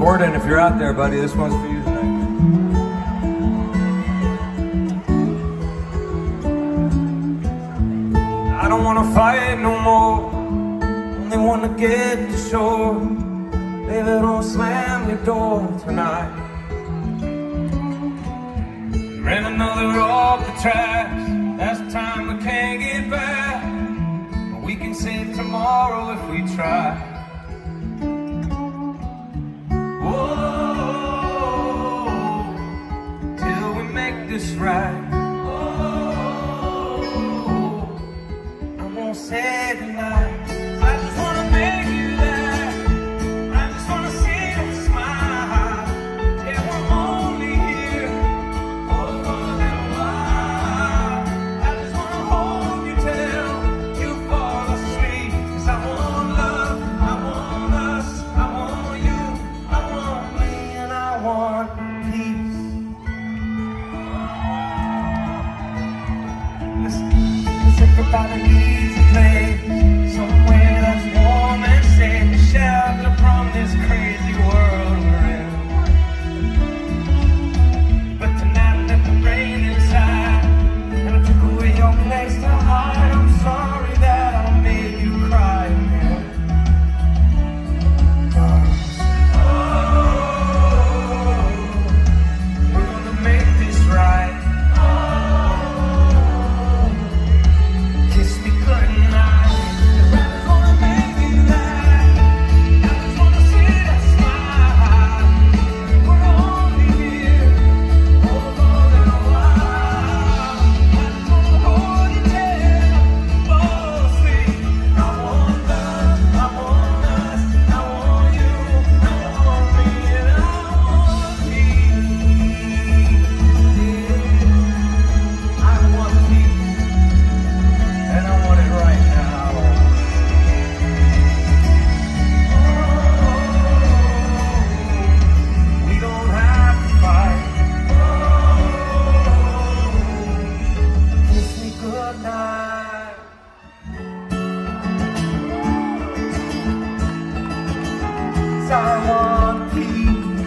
Warden, if you're out there, buddy, this one's for you tonight. I don't wanna fight no more, only wanna get to shore. Baby, don't slam your door tonight. Ran another off the tracks, that's time we can't get back, but we can save tomorrow if we try. Whoa, till we make this right. Oh, I won't say goodnight. I just wanna make you laugh, I just wanna see you smile. Yeah, we're only here for a little while. I just wanna hold you till you fall asleep. 'Cause I want love, I want us, I want you, I want me, and I want peace. Cause everybody needs a place, somewhere that's warm and safe, to shelter from this crazy world we're in. But tonight I let the rain inside, and I took away your place to hide. I'm sorry that I made you cry again. We're gonna make this right. Kiss me goodnight. I just wanna make you laugh, I just wanna see that smile. We're only here for a little while. I just wanna hold you till you fall asleep. I want love, I want us, I want you, I want me, and I want peace. I want peace, and I want it right now. We don't have to fight. Kiss me goodnight. 'Cause I want peace.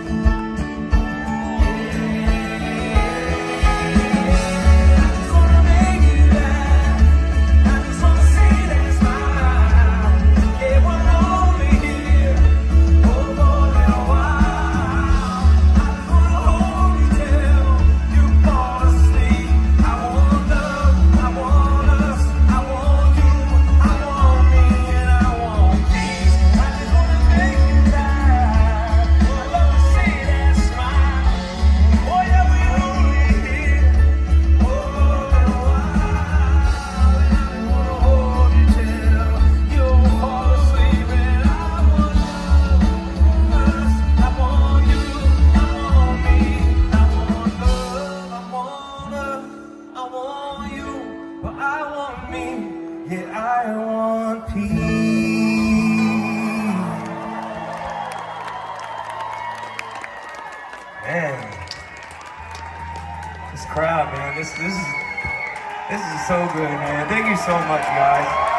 I just wanna make you laugh, I just wanna see that smile. Yeah, we're only here for a little while. I just wanna hold you till you fall asleep. I want love, I want us, I want you, I want me, and I want peace. I just wanna make you laugh, I love to see that smile. Oh yeah, we're only here for a little while. And I wanna hold you till you fall asleep. And I want us, I want you, I want me, I want love, I want us, I want you, but I want me, yeah, I want peace. Man, this crowd, man, this is so good, man. Thank you so much, guys.